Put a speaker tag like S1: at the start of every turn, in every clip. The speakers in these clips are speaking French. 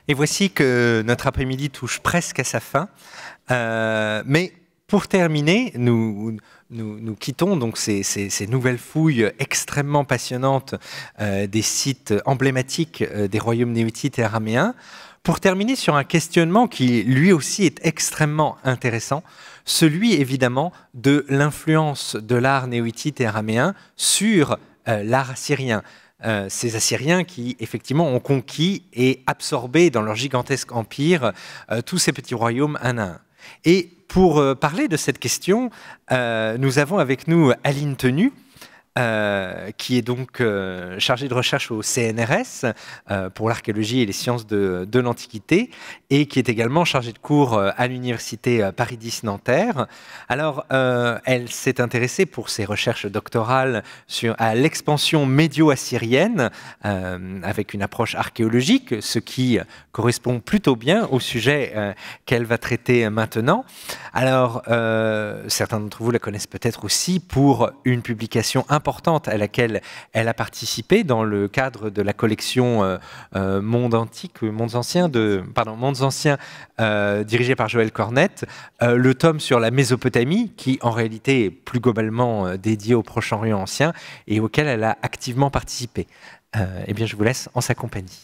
S1: Et voici que notre après-midi touche presque à sa fin. Mais pour terminer, nous quittons donc ces nouvelles fouilles extrêmement passionnantes des sites emblématiques des royaumes néotites et araméens, pour terminer sur un questionnement qui lui aussi est extrêmement intéressant, celui évidemment de l'influence de l'art néoïtite et araméen sur l'art assyrien. Ces Assyriens qui, effectivement, ont conquis et absorbé dans leur gigantesque empire tous ces petits royaumes un à un. Et pour parler de cette question, nous avons avec nous Aline Tenu, qui est donc chargée de recherche au CNRS pour l'archéologie et les sciences de l'Antiquité, et qui est également chargée de cours à l'université Paris X Nanterre. Alors, elle s'est intéressée pour ses recherches doctorales à l'expansion médio-assyrienne avec une approche archéologique, ce qui correspond plutôt bien au sujet qu'elle va traiter maintenant. Alors, certains d'entre vous la connaissent peut-être aussi pour une publication importante à laquelle elle a participé dans le cadre de la collection Mondes Anciens, dirigée par Joël Cornette, le tome sur la Mésopotamie, qui en réalité est plus globalement dédié au Proche-Orient ancien et auquel elle a activement participé. Eh bien, je vous laisse en sa compagnie.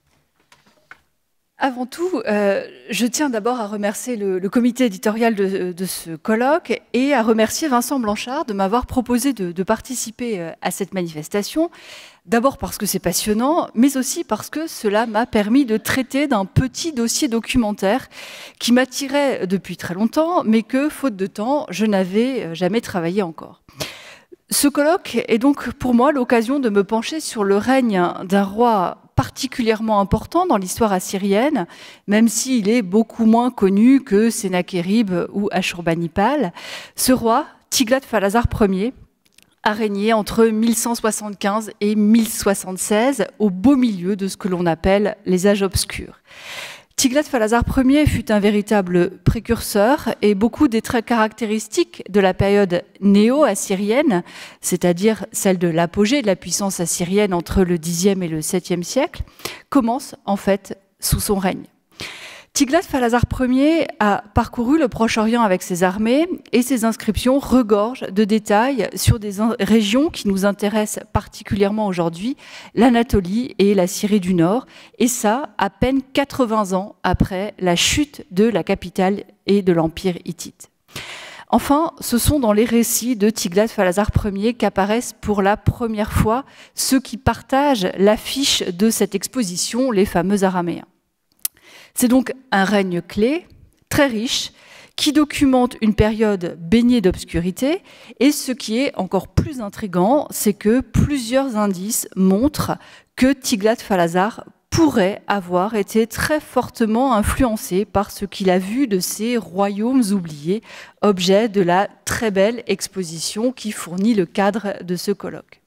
S2: Avant tout, je tiens d'abord à remercier le comité éditorial de ce colloque et à remercier Vincent Blanchard de m'avoir proposé de participer à cette manifestation. D'abord parce que c'est passionnant, mais aussi parce que cela m'a permis de traiter d'un petit dossier documentaire qui m'attirait depuis très longtemps, mais que, faute de temps, je n'avais jamais travaillé encore. Ce colloque est donc pour moi l'occasion de me pencher sur le règne d'un roi particulièrement important dans l'histoire assyrienne, même s'il est beaucoup moins connu que Sennachérib ou Ashurbanipal. Ce roi, Tiglath-Phalazar Ier, a régné entre 1175 et 1076, au beau milieu de ce que l'on appelle les âges obscurs. Tiglath-Phalazar Ier fut un véritable précurseur et beaucoup des traits caractéristiques de la période néo-assyrienne, c'est-à-dire celle de l'apogée de la puissance assyrienne entre le Xe et le 7e siècle, commencent en fait sous son règne. Tiglath-Phalazar Ier a parcouru le Proche-Orient avec ses armées et ses inscriptions regorgent de détails sur des régions qui nous intéressent particulièrement aujourd'hui, l'Anatolie et la Syrie du Nord, et ça à peine 80 ans après la chute de la capitale et de l'Empire hittite. Enfin, ce sont dans les récits de Tiglath-Phalazar Ier qu'apparaissent pour la première fois ceux qui partagent l'affiche de cette exposition, les fameux Araméens. C'est donc un règne clé, très riche, qui documente une période baignée d'obscurité. Et ce qui est encore plus intriguant, c'est que plusieurs indices montrent que Tiglath-Phalazar pourrait avoir été très fortement influencé par ce qu'il a vu de ces royaumes oubliés, objet de la très belle exposition qui fournit le cadre de ce colloque.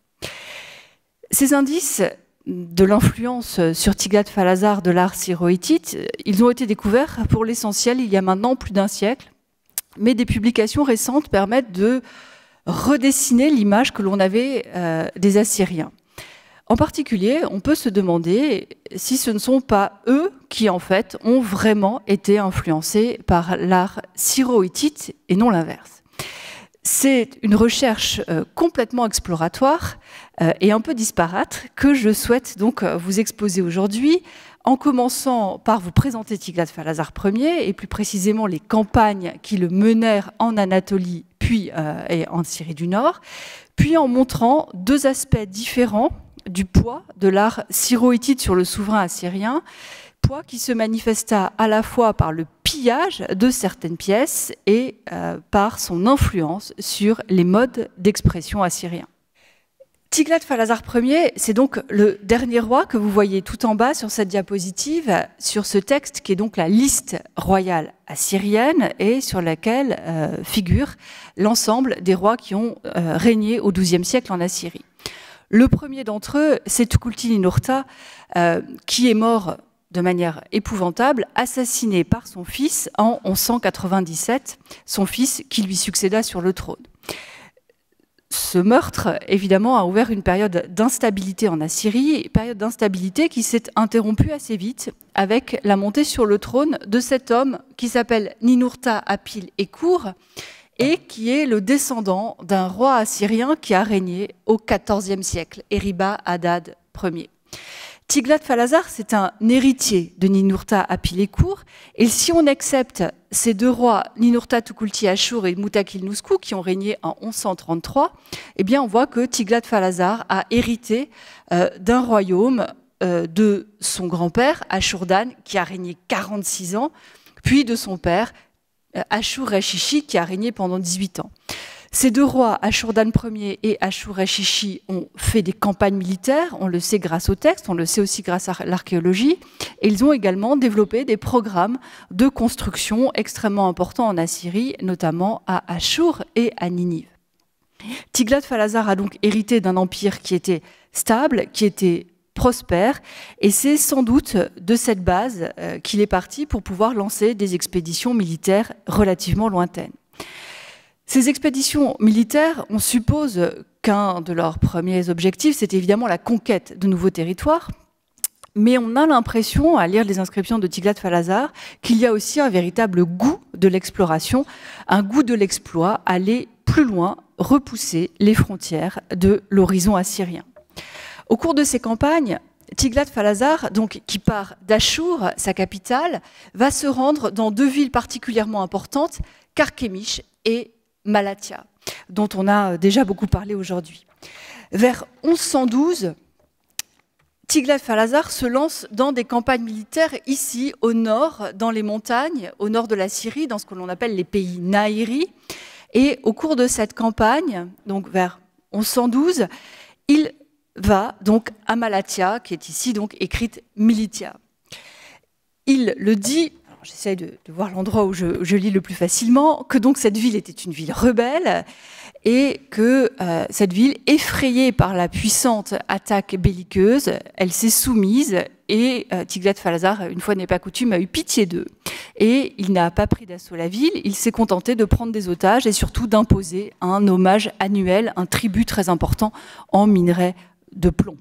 S2: Ces indices de l'influence sur Tiglath-Phalazar de l'art syro-hittite, ils ont été découverts pour l'essentiel il y a maintenant plus d'un siècle, mais des publications récentes permettent de redessiner l'image que l'on avait des Assyriens. En particulier, on peut se demander si ce ne sont pas eux qui, en fait, ont vraiment été influencés par l'art syro-hittite et non l'inverse. C'est une recherche complètement exploratoire et un peu disparate que je souhaite donc vous exposer aujourd'hui, en commençant par vous présenter Tiglath-Phalazar Ier et plus précisément les campagnes qui le menèrent en Anatolie puis et en Syrie du Nord, puis en montrant deux aspects différents du poids de l'art syro-hittite sur le souverain assyrien, poids qui se manifesta à la fois par le pillage de certaines pièces et par son influence sur les modes d'expression assyriens. Tiglath-Phalazar Ier, c'est donc le dernier roi que vous voyez tout en bas sur cette diapositive, sur ce texte qui est donc la liste royale assyrienne et sur laquelle figure l'ensemble des rois qui ont régné au XIIe siècle en Assyrie. Le premier d'entre eux, c'est Tukulti-Ninurta, qui est mort de manière épouvantable, assassiné par son fils en 1197, son fils qui lui succéda sur le trône. ce meurtre, évidemment, a ouvert une période d'instabilité en Assyrie, période d'instabilité qui s'est interrompue assez vite avec la montée sur le trône de cet homme qui s'appelle Ninurta Apil Ekur et qui est le descendant d'un roi assyrien qui a régné au XIVe siècle, Eriba-Hadad Ier. Tiglath-Phalazar, c'est un héritier de Ninurta Apil Ekur, et si on accepte ces deux rois, Ninurta Tukulti-Ashur et Mutakil-Nusku, qui ont régné en 1133, eh bien on voit que Tiglath-Phalazar a hérité d'un royaume de son grand-père, Ashur-Dan, qui a régné 46 ans, puis de son père, Ashur-Reshishi, qui a régné pendant 18 ans. Ces deux rois, Ashur-Dan Ier et Ashur-Reshishi, ont fait des campagnes militaires, on le sait grâce au texte, on le sait aussi grâce à l'archéologie, et ils ont également développé des programmes de construction extrêmement importants en Assyrie, notamment à Ashur et à Ninive. Tiglath-Phalazar a donc hérité d'un empire qui était stable, qui était prospère, et c'est sans doute de cette base qu'il est parti pour pouvoir lancer des expéditions militaires relativement lointaines. Ces expéditions militaires, on suppose qu'un de leurs premiers objectifs, c'est évidemment la conquête de nouveaux territoires, mais on a l'impression, à lire les inscriptions de Tiglath-Phalazar, qu'il y a aussi un véritable goût de l'exploration, un goût de l'exploit, aller plus loin, repousser les frontières de l'horizon assyrien. Au cours de ces campagnes, Tiglath-Phalazar, donc, qui part d'Ashur, sa capitale, va se rendre dans deux villes particulièrement importantes, Carchemish et Malatya, dont on a déjà beaucoup parlé aujourd'hui. Vers 1112, Tiglath-Phalazar se lance dans des campagnes militaires ici, au nord, dans les montagnes, au nord de la Syrie, dans ce que l'on appelle les pays Nairi. Et au cours de cette campagne, donc vers 1112, il va donc à Malatya, qui est ici donc écrite Militia. Il le dit, j'essaie de voir l'endroit où je lis le plus facilement, que donc cette ville était une ville rebelle et que cette ville, effrayée par la puissante attaque belliqueuse, elle s'est soumise et Tiglath-Phalazar, une fois n'est pas coutume, a eu pitié d'eux. Et il n'a pas pris d'assaut la ville, il s'est contenté de prendre des otages et surtout d'imposer un hommage annuel, un tribut très important en minerai de plomb.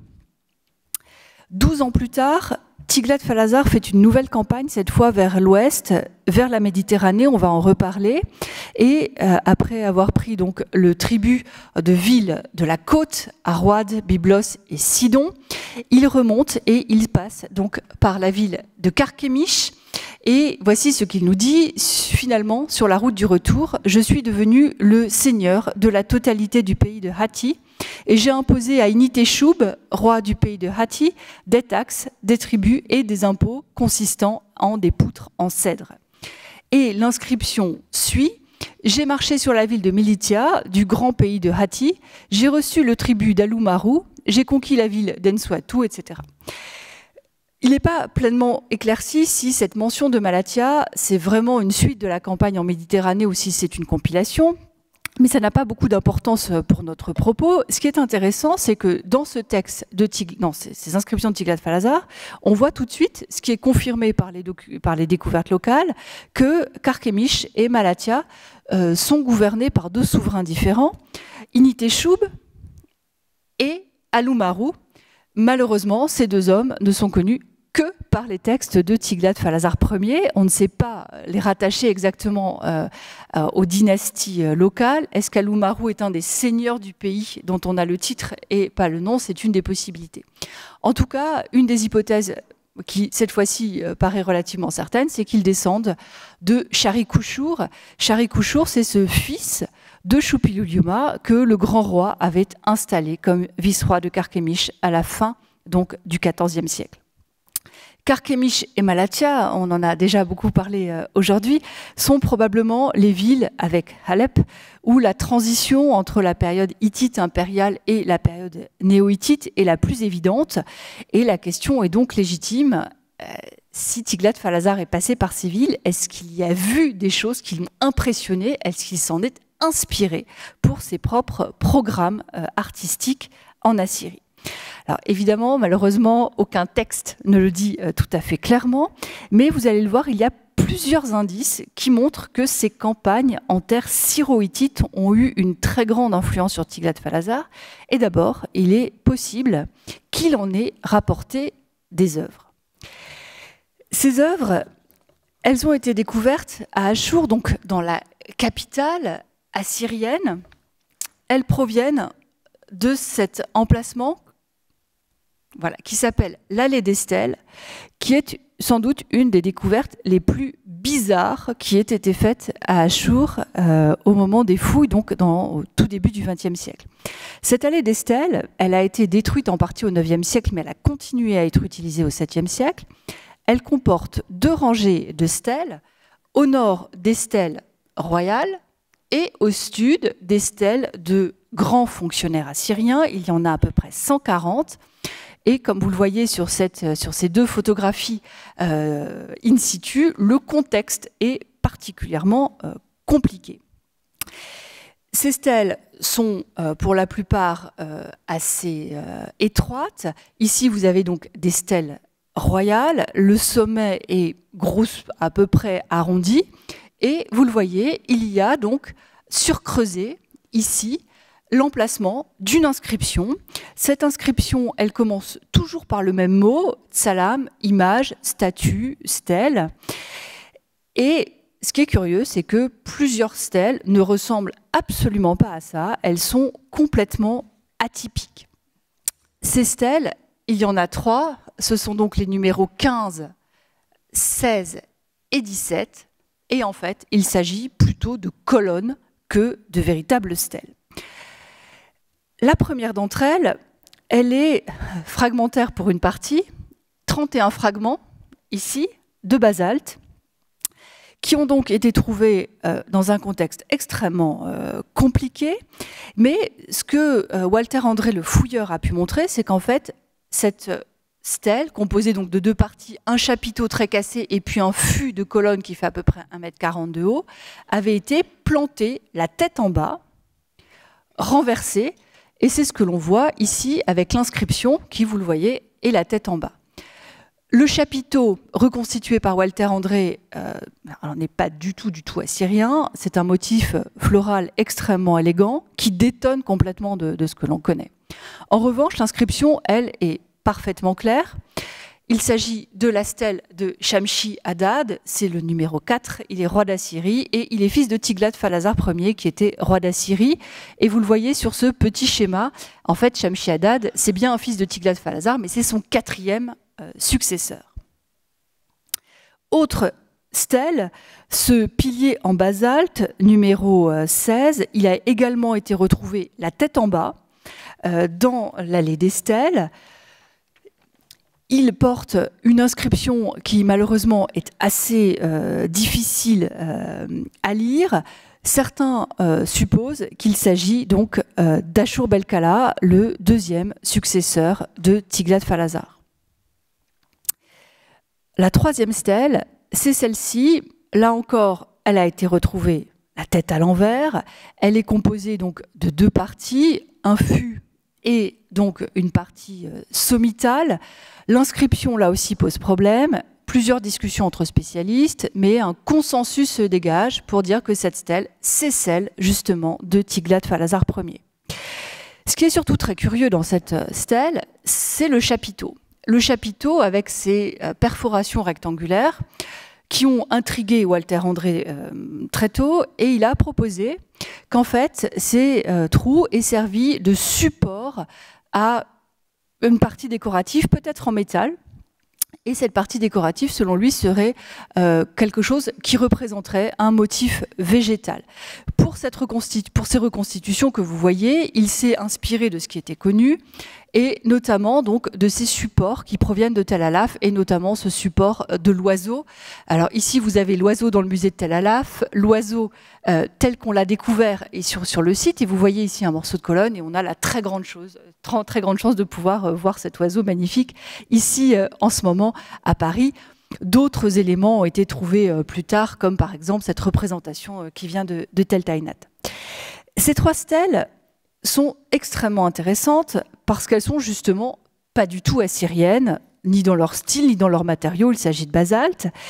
S2: 12 ans plus tard, Tiglath-Phalazar fait une nouvelle campagne, cette fois vers l'ouest, vers la Méditerranée, on va en reparler. Et après avoir pris donc le tribut de villes de la côte, Arwad, Byblos et Sidon, il remonte et il passe donc par la ville de Carchemish. Et voici ce qu'il nous dit, finalement, sur la route du retour, « Je suis devenu le seigneur de la totalité du pays de Hatti, et j'ai imposé à Initeshub, roi du pays de Hatti, des taxes, des tributs et des impôts consistant en des poutres en cèdre. » Et l'inscription suit, « J'ai marché sur la ville de Militia, du grand pays de Hatti, j'ai reçu le tribut d'Alumaru, j'ai conquis la ville d'Enswatu, etc. » Il n'est pas pleinement éclairci si cette mention de Malatya, c'est vraiment une suite de la campagne en Méditerranée ou si c'est une compilation. Mais ça n'a pas beaucoup d'importance pour notre propos. Ce qui est intéressant, c'est que dans ce texte, ces inscriptions de Tiglath-Phalazar, on voit tout de suite, ce qui est confirmé par les découvertes locales, que Carchemish et Malatya sont gouvernés par deux souverains différents, Initeshub et Alumaru. Malheureusement, ces deux hommes ne sont connus que par les textes de Tiglath-Phalazar Ier. On ne sait pas les rattacher exactement aux dynasties locales. Est-ce qu'Alumaru est un des seigneurs du pays dont on a le titre et pas le nom? C'est une des possibilités. En tout cas, une des hypothèses qui, cette fois-ci, paraît relativement certaine, c'est qu'ils descendent de Shari-Kushur. Shari-Kushur, c'est ce fils de Shuppiluliuma que le grand roi avait installé comme vice-roi de Carchemish à la fin donc, du XIVe siècle. Carchemish et Malatya, on en a déjà beaucoup parlé aujourd'hui, sont probablement les villes avec Alep où la transition entre la période hittite impériale et la période néo-hittite est la plus évidente. Et la question est donc légitime. Si Tiglath-Phalazar est passé par ces villes, est-ce qu'il y a vu des choses qui l'ont impressionné? Est-ce qu'il s'en est inspiré pour ses propres programmes artistiques en Assyrie? Alors évidemment, malheureusement, aucun texte ne le dit tout à fait clairement, mais vous allez le voir, il y a plusieurs indices qui montrent que ces campagnes en terre syro-hittite ont eu une très grande influence sur Tiglath-Phalazar. Et d'abord, il est possible qu'il en ait rapporté des œuvres. Ces œuvres, elles ont été découvertes à Achour, donc dans la capitale assyrienne. Elles proviennent de cet emplacement, voilà, qui s'appelle l'allée des stèles, qui est sans doute une des découvertes les plus bizarres qui ait été faite à Achour au moment des fouilles, donc au tout début du XXe siècle. Cette allée des stèles, elle a été détruite en partie au IXe siècle, mais elle a continué à être utilisée au VIIe siècle. Elle comporte 2 rangées de stèles, au nord des stèles royales et au sud des stèles de grands fonctionnaires assyriens. Il y en a à peu près 140. Et comme vous le voyez sur ces 2 photographies in situ, le contexte est particulièrement compliqué. Ces stèles sont pour la plupart assez étroites. Ici, vous avez donc des stèles royales. Le sommet est à peu près arrondi. Et vous le voyez, il y a donc surcreusé ici l'emplacement d'une inscription. Cette inscription, elle commence toujours par le même mot, salam, image, statue, stèle. Et ce qui est curieux, c'est que plusieurs stèles ne ressemblent absolument pas à ça. Elles sont complètement atypiques. Ces stèles, il y en a 3. Ce sont donc les numéros 15, 16 et 17. Et en fait, il s'agit plutôt de colonnes que de véritables stèles. La première d'entre elles, elle est fragmentaire pour une partie, 31 fragments, ici, de basalte, qui ont donc été trouvés dans un contexte extrêmement compliqué. Mais ce que Walter André, le fouilleur, a pu montrer, c'est qu'en fait, cette stèle, composée donc de 2 parties, un chapiteau très cassé et puis un fût de colonnes qui fait à peu près 1,40 m de haut, avait été plantée la tête en bas, renversée. Et c'est ce que l'on voit ici avec l'inscription qui, vous le voyez, est la tête en bas. Le chapiteau reconstitué par Walter André n'est pas du tout assyrien. C'est un motif floral extrêmement élégant qui détonne complètement de ce que l'on connaît. En revanche, l'inscription, elle, est parfaitement claire. Il s'agit de la stèle de Shamshi-Adad, c'est le numéro 4, il est roi d'Assyrie et il est fils de Tiglath-Phalazar Ier qui était roi d'Assyrie. Et vous le voyez sur ce petit schéma, en fait Shamshi-Adad c'est bien un fils de Tiglath-Phalazar mais c'est son 4e successeur. Autre stèle, ce pilier en basalte, numéro 16, il a également été retrouvé la tête en bas dans l'allée des stèles. Il porte une inscription qui malheureusement est assez difficile à lire. Certains supposent qu'il s'agit donc d'Ashur-bel-Kala, le 2e successeur de Tiglath-Phalazar. La 3e stèle, c'est celle-ci. Là encore, elle a été retrouvée la tête à l'envers. Elle est composée donc de 2 parties, un fût et donc une partie sommitale. L'inscription, là aussi, pose problème. Plusieurs discussions entre spécialistes, mais un consensus se dégage pour dire que cette stèle, c'est celle, justement, de Tiglath-Phalazar Ier. Ce qui est surtout très curieux dans cette stèle, c'est le chapiteau. Le chapiteau avec ses perforations rectangulaires qui ont intrigué Walter André très tôt, et il a proposé qu'en fait, ces trous aient servi de support à une partie décorative, peut-être en métal, et cette partie décorative, selon lui, serait quelque chose qui représenterait un motif végétal. Pour ces reconstitutions que vous voyez, il s'est inspiré de ce qui était connu, et notamment donc de ces supports qui proviennent de Tel Alaf, et notamment ce support de l'oiseau. Alors ici, vous avez l'oiseau dans le musée de Tel Alaf, l'oiseau tel qu'on l'a découvert est sur le site, et vous voyez ici un morceau de colonne, et on a la très grande chance de pouvoir voir cet oiseau magnifique ici en ce moment à Paris. D'autres éléments ont été trouvés plus tard, comme par exemple cette représentation qui vient de Tel Tainat. Ces 3 stèles sont extrêmement intéressantes parce qu'elles sont justement pas du tout assyriennes, ni dans leur style, ni dans leurs matériaux. Il s'agit de basalte.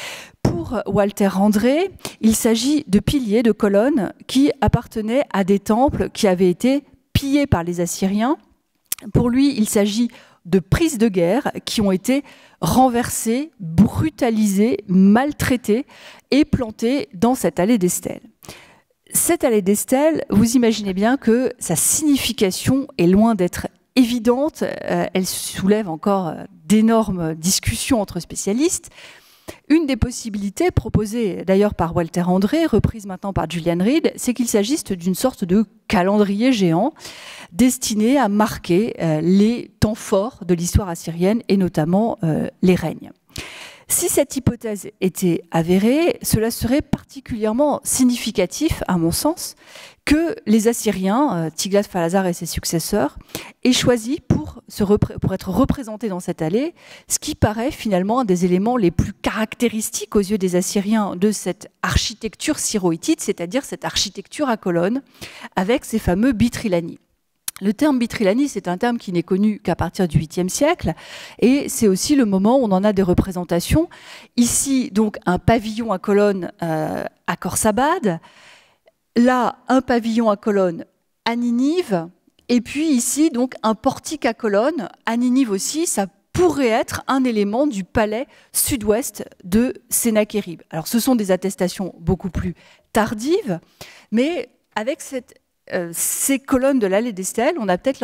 S2: pour Walter André, il s'agit de piliers, de colonnes qui appartenaient à des temples qui avaient été pillés par les Assyriens. Pour lui, il s'agit de prises de guerre qui ont été renversées, brutalisées, maltraitées et plantées dans cette allée des stèles. Cette allée des stèles, vous imaginez bien que sa signification est loin d'être évidente. Elle soulève encore d'énormes discussions entre spécialistes. Une des possibilités proposées d'ailleurs par Walter André, reprise maintenant par Julian Reed, c'est qu'il s'agisse d'une sorte de calendrier géant destiné à marquer les temps forts de l'histoire assyrienne et notamment les règnes. Si cette hypothèse était avérée, cela serait particulièrement significatif, à mon sens, que les Assyriens, Tiglath-Phalazar et ses successeurs, aient choisi pour être représentés dans cette allée, ce qui paraît finalement un des éléments les plus caractéristiques aux yeux des Assyriens de cette architecture syro-hittite, c'est-à-dire cette architecture à colonnes, avec ces fameux bitrilani. Le terme bitrilani, c'est un terme qui n'est connu qu'à partir du 8e siècle, et c'est aussi le moment où on en a des représentations. Ici, donc, un pavillon à colonnes à Khorsabad, là, un pavillon à colonnes à Ninive, et puis ici, donc, un portique à colonnes à Ninive aussi. Ça pourrait être un élément du palais sud-ouest de Sennachérib. Alors, ce sont des attestations beaucoup plus tardives, mais avec ces colonnes de l'allée des stèles, on a peut-être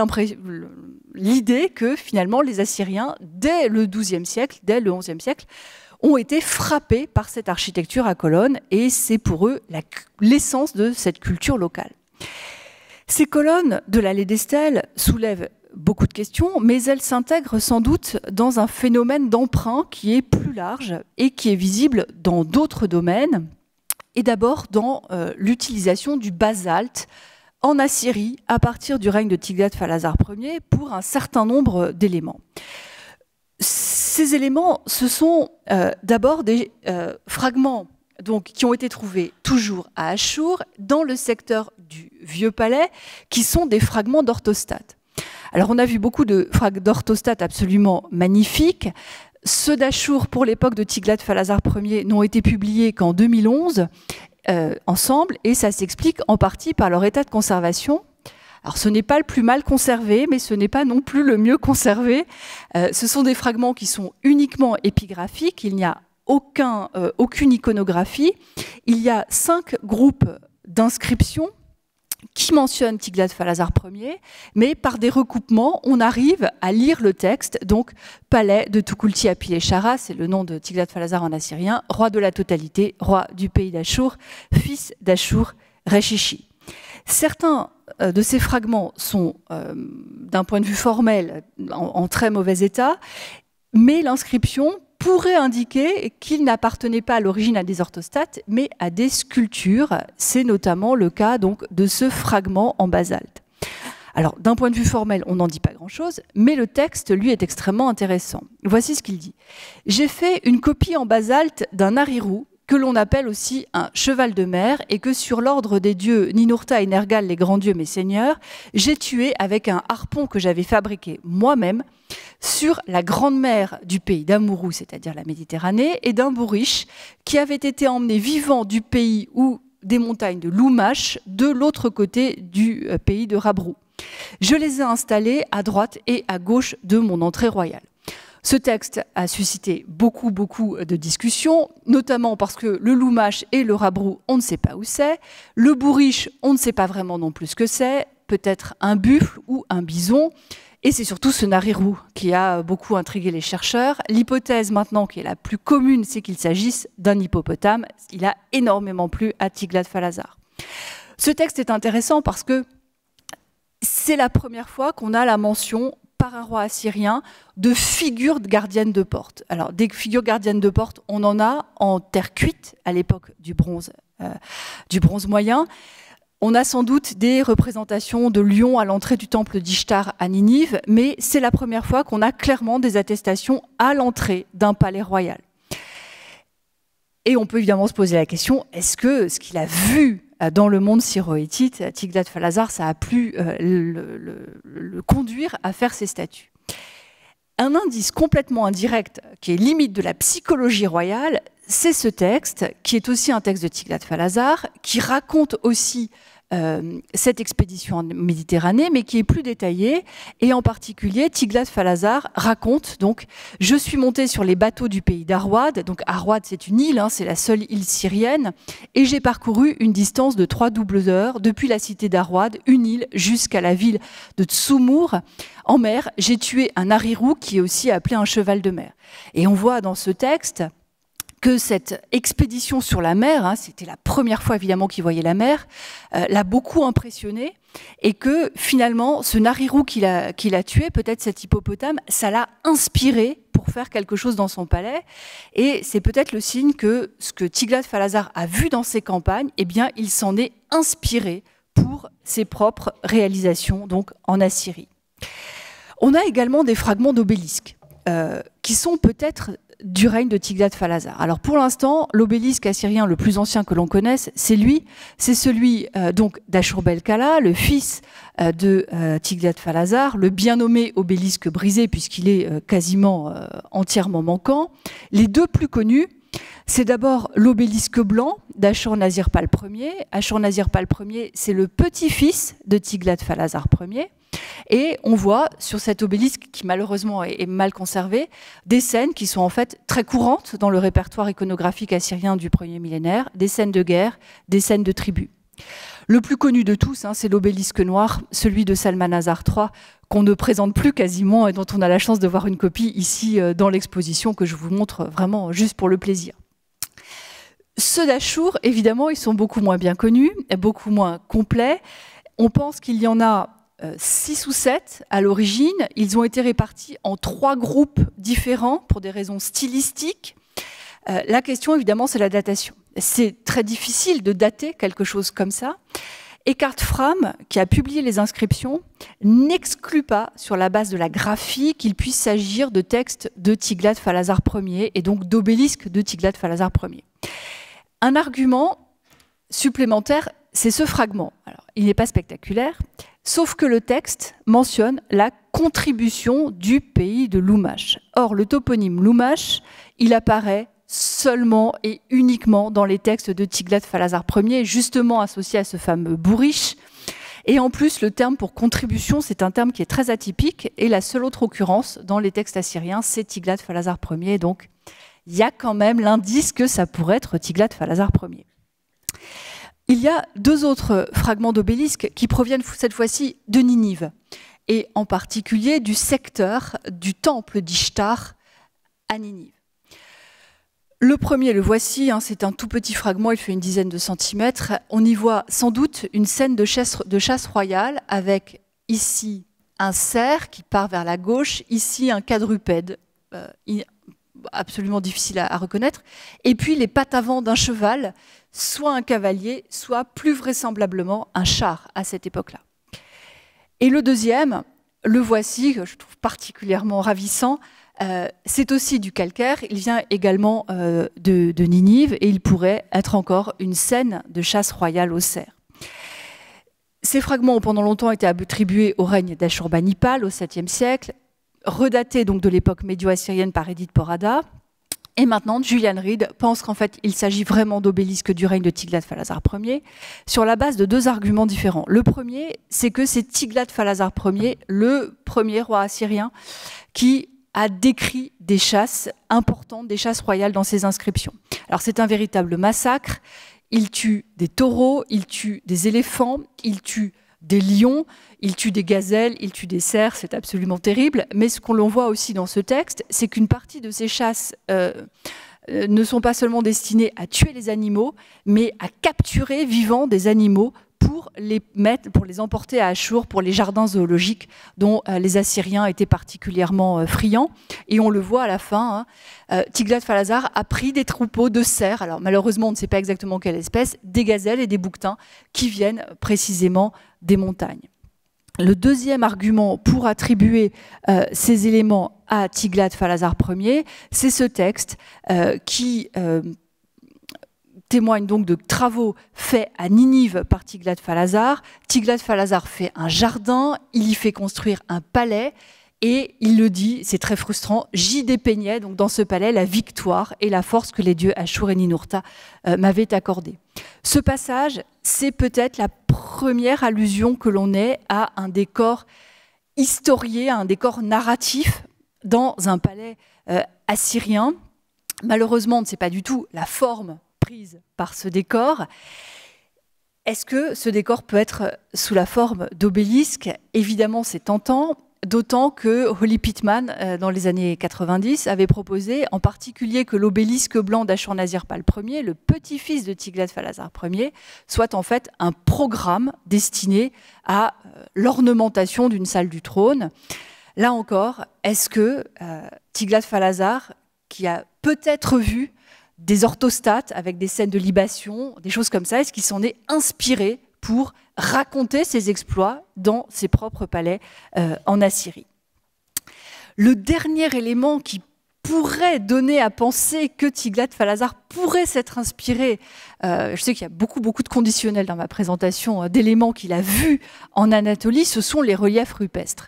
S2: l'idée que finalement les Assyriens, dès le XIIe siècle, dès le XIe siècle, ont été frappés par cette architecture à colonnes, et c'est pour eux l'essence de cette culture locale. Ces colonnes de l'allée des stèles soulèvent beaucoup de questions, mais elles s'intègrent sans doute dans un phénomène d'emprunt qui est plus large et qui est visible dans d'autres domaines, et d'abord dans l'utilisation du basalte en Assyrie à partir du règne de Tiglath-Phalazar Ier pour un certain nombre d'éléments. Ces éléments, ce sont d'abord des fragments donc, qui ont été trouvés toujours à Achour, dans le secteur du Vieux Palais, qui sont des fragments d'orthostates. Alors on a vu beaucoup d'orthostates absolument magnifiques. Ceux d'Achour pour l'époque de Tiglath-Phalazar Ier n'ont été publiés qu'en 2011, ensemble, et ça s'explique en partie par leur état de conservation. Alors ce n'est pas le plus mal conservé, mais ce n'est pas non plus le mieux conservé. Ce sont des fragments qui sont uniquement épigraphiques, il n'y a aucune iconographie. Il y a 5 groupes d'inscriptions qui mentionnent Tiglath-Phalazar Ier, mais par des recoupements, on arrive à lire le texte. Donc, palais de Tukulti-Apil-Eshara, c'est le nom de Tiglath-Phalazar en assyrien, roi de la totalité, roi du pays d'Achour, fils d'Achour, Reshishi. Certains de ces fragments sont, d'un point de vue formel, en très mauvais état, mais l'inscription pourrait indiquer qu'il n'appartenait pas à l'origine à des orthostates, mais à des sculptures. C'est notamment le cas donc, de ce fragment en basalte. Alors, d'un point de vue formel, on n'en dit pas grand-chose, mais le texte, lui, est extrêmement intéressant. Voici ce qu'il dit. « J'ai fait une copie en basalte d'un Arirou, que l'on appelle aussi un cheval de mer, et que sur l'ordre des dieux Ninurta et Nergal, les grands dieux mes seigneurs, j'ai tué avec un harpon que j'avais fabriqué moi-même sur la grande mer du pays d'Amurou, c'est-à-dire la Méditerranée, et d'un bourriche qui avait été emmené vivant du pays ou des montagnes de Loumache de l'autre côté du pays de Rabrou. Je les ai installés à droite et à gauche de mon entrée royale. » Ce texte a suscité beaucoup de discussions, notamment parce que le Loumache et le Rabrou, on ne sait pas où c'est. Le bourriche, on ne sait pas vraiment non plus ce que c'est. Peut-être un buffle ou un bison. Et c'est surtout ce Narirou qui a beaucoup intrigué les chercheurs. L'hypothèse maintenant qui est la plus commune, c'est qu'il s'agisse d'un hippopotame. Il a énormément plu à Tiglath-Phalazar. Ce texte est intéressant parce que c'est la première fois qu'on a la mention par un roi assyrien de figures gardiennes de porte. Alors, des figures gardiennes de porte, on en a en terre cuite à l'époque du bronze moyen. On a sans doute des représentations de lions à l'entrée du temple d'Ishtar à Ninive, mais c'est la première fois qu'on a clairement des attestations à l'entrée d'un palais royal. Et on peut évidemment se poser la question, est-ce que ce qu'il a vu dans le monde syro-hittite, Tiglath-Phalazar, ça a pu le conduire à faire ces statues? Un indice complètement indirect, qui est limite de la psychologie royale, c'est ce texte, qui est aussi un texte de Tiglath-Phalazar, qui raconte aussi cette expédition en Méditerranée, mais qui est plus détaillée. Et en particulier, Tiglath-Phalazar raconte, donc, je suis monté sur les bateaux du pays d'Arwad. Donc Arwad, c'est une île, hein, c'est la seule île syrienne. Et j'ai parcouru une distance de 3 doubles heures depuis la cité d'Arwad, une île, jusqu'à la ville de Tsoumour. En mer, j'ai tué un harirou qui est aussi appelé un cheval de mer. Et on voit dans ce texte que cette expédition sur la mer, hein, c'était la première fois évidemment qu'il voyait la mer, l'a beaucoup impressionné, et que finalement ce harirou qu'il a tué, peut-être cet hippopotame, ça l'a inspiré pour faire quelque chose dans son palais. Et c'est peut-être le signe que ce que Tiglath-Phalazar a vu dans ses campagnes, eh bien, il s'en est inspiré pour ses propres réalisations, donc en Assyrie. On a également des fragments d'obélisques qui sont peut-être du règne de Tiglath-Phalazar. Alors pour l'instant, l'obélisque assyrien le plus ancien que l'on connaisse, c'est celui donc d'Ashur-bel-Kala, le fils de Tiglath-Phalazar, le bien nommé obélisque brisé puisqu'il est quasiment entièrement manquant. Les deux plus connus, c'est d'abord l'obélisque blanc d'Ashur-nazir-pal Ier. Ashur-nazir-pal Ier, c'est le petit-fils de Tiglath-Phalazar Ier. Et on voit sur cet obélisque, qui malheureusement est mal conservé, des scènes qui sont en fait très courantes dans le répertoire iconographique assyrien du premier millénaire, des scènes de guerre, des scènes de tribus. Le plus connu de tous, hein, c'est l'obélisque noir, celui de Salmanasar III, qu'on ne présente plus quasiment et dont on a la chance de voir une copie ici dans l'exposition que je vous montre vraiment juste pour le plaisir. Ceux d'Achour, évidemment, ils sont beaucoup moins bien connus, beaucoup moins complets. On pense qu'il y en a 6 ou 7 à l'origine. Ils ont été répartis en 3 groupes différents pour des raisons stylistiques. La question, évidemment, c'est la datation. C'est très difficile de dater quelque chose comme ça. Eckhard Fram, qui a publié les inscriptions, n'exclut pas, sur la base de la graphie, qu'il puisse s'agir de textes de Tiglath-Phalazar Ier et donc d'obélisques de Tiglath-Phalazar Ier. Un argument supplémentaire, c'est ce fragment. Alors, il n'est pas spectaculaire, sauf que le texte mentionne la contribution du pays de Loumash. Or, le toponyme Loumash, il apparaît seulement et uniquement dans les textes de Tiglath-Phalazar Ier, justement associé à ce fameux bourriche. Et en plus, le terme pour contribution, c'est un terme qui est très atypique, et la seule autre occurrence dans les textes assyriens, c'est Tiglath-Phalazar Ier. Donc, il y a quand même l'indice que ça pourrait être Tiglath-Phalazar Ier. Il y a 2 autres fragments d'obélisques qui proviennent cette fois-ci de Ninive, et en particulier du secteur du temple d'Ishtar à Ninive. Le premier, le voici, hein, c'est un tout petit fragment, il fait une dizaine de centimètres. On y voit sans doute une scène de chasse royale avec ici un cerf qui part vers la gauche, ici un quadrupède, absolument difficile à reconnaître, et puis les pattes avant d'un cheval, soit un cavalier, soit plus vraisemblablement un char à cette époque-là. Et le deuxième, le voici, que je trouve particulièrement ravissant, c'est aussi du calcaire, il vient également de Ninive et il pourrait être encore une scène de chasse royale au cerf. Ces fragments ont pendant longtemps été attribués au règne d'Ashurbanipal au 7e siècle, redatés donc de l'époque médio-assyrienne par Edith Porada. Et maintenant, Julian Reed pense qu'en fait, il s'agit vraiment d'obélisques du règne de Tiglath-Phalazar Ier sur la base de 2 arguments différents. Le premier, c'est que c'est Tiglath-Phalazar Ier, le premier roi assyrien, qui a décrit des chasses importantes, des chasses royales dans ses inscriptions. Alors c'est un véritable massacre. Il tue des taureaux, il tue des éléphants, il tue des lions, il tue des gazelles, il tue des cerfs, c'est absolument terrible. Mais ce qu'on voit aussi dans ce texte, c'est qu'une partie de ces chasses ne sont pas seulement destinées à tuer les animaux, mais à capturer vivants des animaux pour les emporter à Achour, pour les jardins zoologiques dont les Assyriens étaient particulièrement friands. Et on le voit à la fin, hein, Tiglath-Phalazar a pris des troupeaux de cerfs, alors malheureusement on ne sait pas exactement quelle espèce, des gazelles et des bouquetins qui viennent précisément des montagnes. Le deuxième argument pour attribuer ces éléments à Tiglath-Phalazar Ier, c'est ce texte qui témoigne donc de travaux faits à Ninive par Tiglath-Phalazar. Tiglath-Phalazar fait un jardin, il y fait construire un palais, Et il le dit, c'est très frustrant, j'y dépeignais donc dans ce palais la victoire et la force que les dieux Ashur et Ninurta m'avaient accordée. Ce passage, c'est peut-être la première allusion que l'on ait à un décor historié, à un décor narratif dans un palais assyrien. Malheureusement, on ne sait pas du tout la forme prise par ce décor. Est-ce que ce décor peut être sous la forme d'obélisque? Évidemment, c'est tentant. D'autant que Holly Pittman, dans les années 90, avait proposé en particulier que l'obélisque blanc d'Ashur-Nazir-Pal Ier, le petit-fils de Tiglath-Phalazar Ier, soit en fait un programme destiné à l'ornementation d'une salle du trône. Là encore, est-ce que Tiglath-Phalazar, qui a peut-être vu des orthostates avec des scènes de libation, des choses comme ça, est-ce qu'il s'en est inspiré pour raconter ses exploits dans ses propres palais en Assyrie? Le dernier élément qui pourrait donner à penser que Tiglath-Phalazar pourrait s'être inspiré, je sais qu'il y a beaucoup de conditionnels dans ma présentation, d'éléments qu'il a vus en Anatolie, ce sont les reliefs rupestres.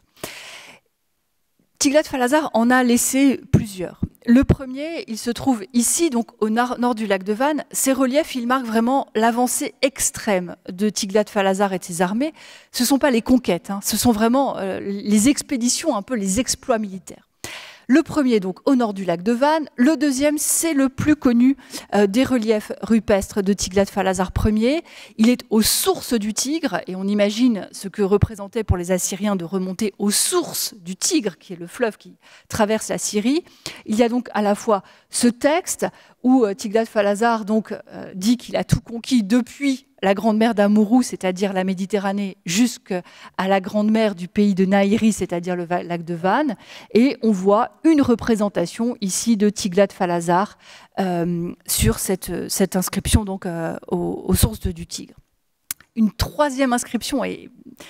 S2: Tiglath-Phalazar en a laissé plusieurs. Le premier, il se trouve ici, donc au nord du lac de Van. Ces reliefs, ils marquent vraiment l'avancée extrême de Tiglath-Phalazar et de ses armées. Ce ne sont pas les conquêtes, hein, ce sont vraiment les expéditions, un peu les exploits militaires. Le premier, donc, au nord du lac de Van. Le deuxième, c'est le plus connu des reliefs rupestres de Tiglath-Phalazar Ier. Il est aux sources du Tigre, et on imagine ce que représentait pour les Assyriens de remonter aux sources du Tigre, qui est le fleuve qui traverse la Syrie. Il y a donc à la fois ce texte où Tiglath-Phalazar dit qu'il a tout conquis depuis la grande mer d'Amurru, c'est-à-dire la Méditerranée, jusqu'à la grande mer du pays de Naïri, c'est-à-dire le lac de Van. Et on voit une représentation ici de Tiglath-Phalazar sur cette inscription donc, aux sources du Tigre. Une troisième inscription est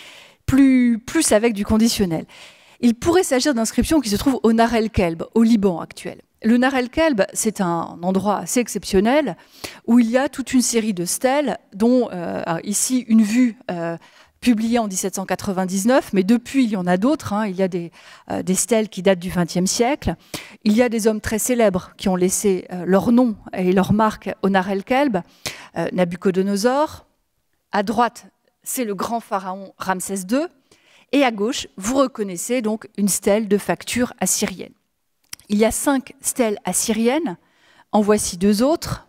S2: plus avec du conditionnel. Il pourrait s'agir d'inscriptions qui se trouvent au Nar el-Kelb, au Liban actuel. Le Nar el-Kelb, c'est un endroit assez exceptionnel où il y a toute une série de stèles, dont ici une vue publiée en 1799, mais depuis il y en a d'autres. Hein. Il y a des stèles qui datent du XXe siècle. Il y a des hommes très célèbres qui ont laissé leur nom et leur marque au Nar el-Kelb. Nabuchodonosor, à droite, c'est le grand pharaon Ramsès II, et à gauche, vous reconnaissez donc une stèle de facture assyrienne. Il y a 5 stèles assyriennes, en voici 2 autres,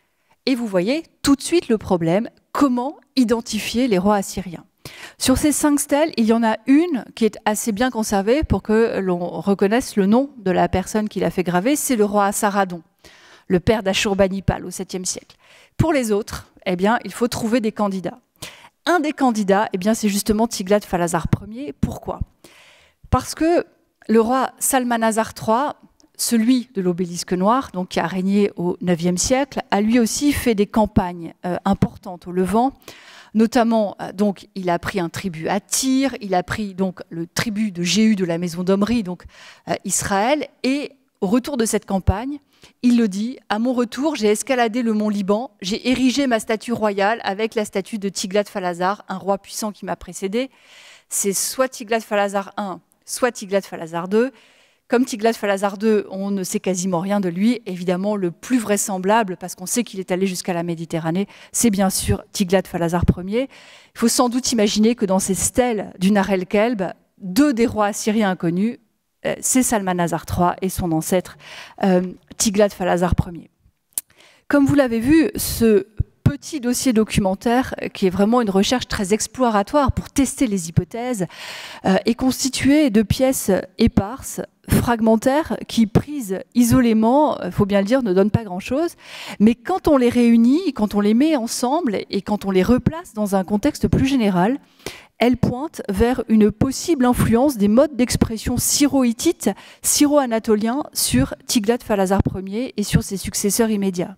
S2: et vous voyez tout de suite le problème, comment identifier les rois assyriens. Sur ces 5 stèles, il y en a une qui est assez bien conservée pour que l'on reconnaisse le nom de la personne qui l'a fait graver, c'est le roi Assaradon, le père d'Ashurbanipal au 7e siècle. Pour les autres, eh bien, il faut trouver des candidats. Un des candidats, eh bien, c'est justement Tiglath-Phalazar Ier. Pourquoi? Parce que le roi Salmanasar III, celui de l'obélisque noir, donc qui a régné au IXe siècle, a lui aussi fait des campagnes importantes au Levant. Notamment, donc, il a pris un tribut à Tyr, il a pris donc le tribut de Jéhu de la maison d'Omri, donc Israël, et au retour de cette campagne, il le dit, à mon retour, j'ai escaladé le mont Liban, j'ai érigé ma statue royale avec la statue de Tiglath-Phalazar, un roi puissant qui m'a précédé. C'est soit Tiglath-Phalazar I, soit Tiglath-Phalazar II. Comme Tiglath-Phalazar II, on ne sait quasiment rien de lui. Évidemment, le plus vraisemblable, parce qu'on sait qu'il est allé jusqu'à la Méditerranée, c'est bien sûr Tiglath-Phalazar Ier. Il faut sans doute imaginer que dans ces stèles du Nar el-Kelb, 2 des rois assyriens inconnus, c'est Salmanasar III et son ancêtre Tiglath-Phalazar Ier. Comme vous l'avez vu, ce petit dossier documentaire, qui est vraiment une recherche très exploratoire pour tester les hypothèses, est constitué de pièces éparses, fragmentaires, qui, prises isolément, il faut bien le dire, ne donnent pas grand-chose. Mais quand on les réunit, quand on les met ensemble et quand on les replace dans un contexte plus général, elles pointent vers une possible influence des modes d'expression syro-hittites, syro-anatoliens sur Tiglath-Phalazar Ier et sur ses successeurs immédiats.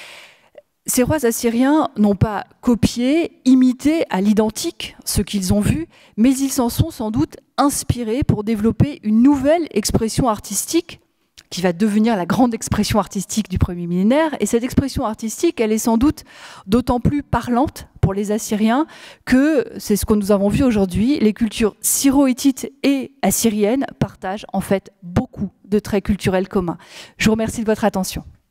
S2: Ces rois assyriens n'ont pas copié, imité à l'identique ce qu'ils ont vu, mais ils s'en sont sans doute inspirés pour développer une nouvelle expression artistique, qui va devenir la grande expression artistique du premier millénaire. Et cette expression artistique, elle est sans doute d'autant plus parlante pour les Assyriens que, c'est ce que nous avons vu aujourd'hui, les cultures syro-hittites et assyriennes partagent en fait beaucoup de traits culturels communs. Je vous remercie de votre attention.